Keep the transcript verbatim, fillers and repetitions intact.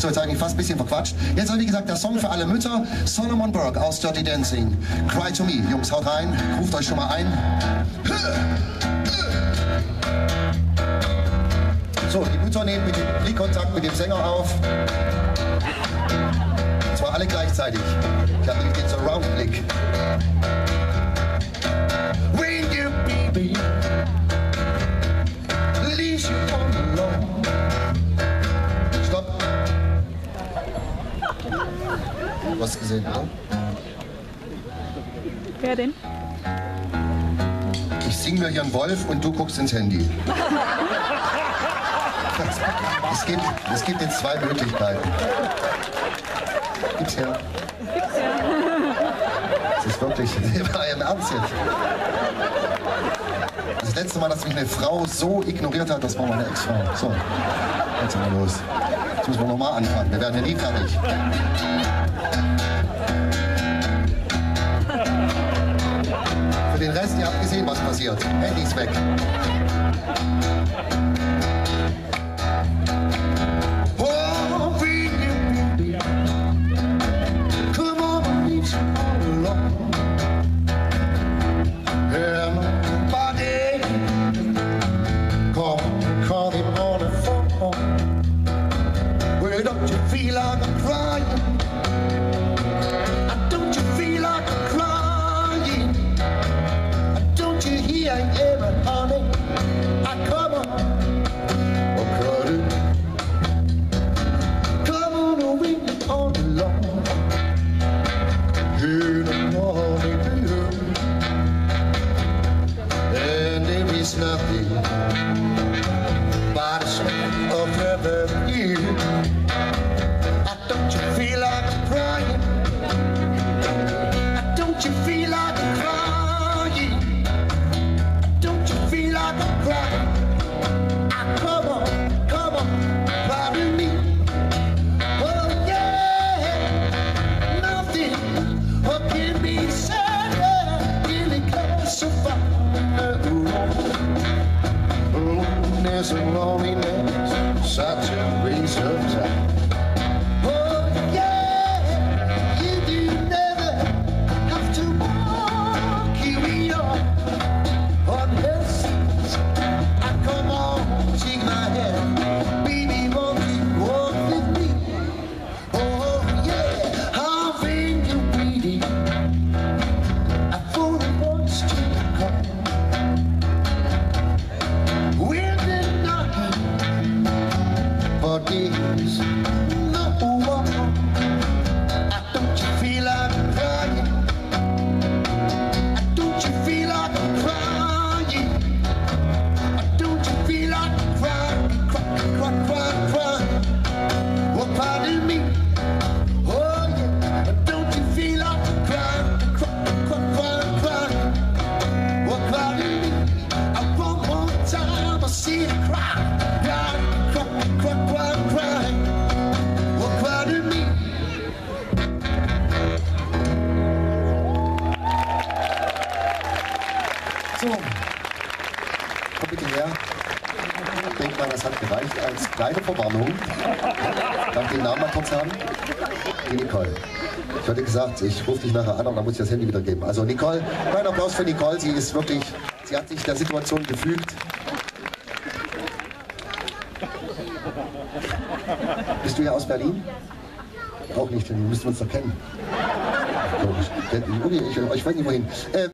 So, jetzt habe ich mich fast ein bisschen verquatscht. Jetzt aber wie gesagt der Song für alle Mütter. Solomon Burke aus Dirty Dancing. Cry to Me. Jungs, haut rein. Ruft euch schon mal ein. So, die Mütter nehmen mit dem Blickkontakt mit dem Sänger auf. Und zwar alle gleichzeitig. Ich habe nämlich den Surround-Blick. When you baby leaves you all alone. Stopp. Du hast gesehen, oder? Wer denn? Ich sing mir hier einen Wolf und du guckst ins Handy. Es gibt, es gibt jetzt zwei Möglichkeiten. Gibt's her. Gibt's ja. Das ist wirklich, war ja im Ernst jetzt. Das letzte Mal, dass mich eine Frau so ignoriert hat, das war meine Ex-Frau. So, jetzt mal los. Jetzt müssen wir nochmal anfangen. Wir werden ja nie fertig. Für den Rest, ihr habt gesehen, was passiert. Handys weg. Don't you feel like I'm crying? Don't you feel like I'm crying? Don't you hear every honey? I come on, oh cuddle, come on away all alone. In the morning dew, and there is nothing but a smell of heaven here. Don't you feel like I'm crying? Don't you feel like I'm crying? Don't you feel like I'm crying? Ah, come on, come on, cry to me. Oh yeah, nothing can be said really close so far. Loneliness and loneliness, such a waste of time. Days, no one. Don't you feel like crying? Don't you feel like crying? Don't you feel like crying? Cry, cry, cry, cry. Well, pardon me. Oh yeah. Don't you feel like crying? Cry, cry, cry, cry. Well, pardon me. I want one time I see you cry. Cry, cry, cry, cry. So, komm bitte her. Ich denke mal, das hat gereicht als kleine Verwarnung. Darf ich den Namen mal kurz haben? Die Nicole. Ich hatte gesagt, ich rufe dich nachher an und dann muss ich das Handy wieder geben. Also Nicole, kleiner Applaus für Nicole. Sie ist wirklich, sie hat sich der Situation gefügt. Bist du ja aus Berlin? Auch nicht, dann müssen wir uns doch kennen. Ich, ich, ich weiß nicht wohin. Äh,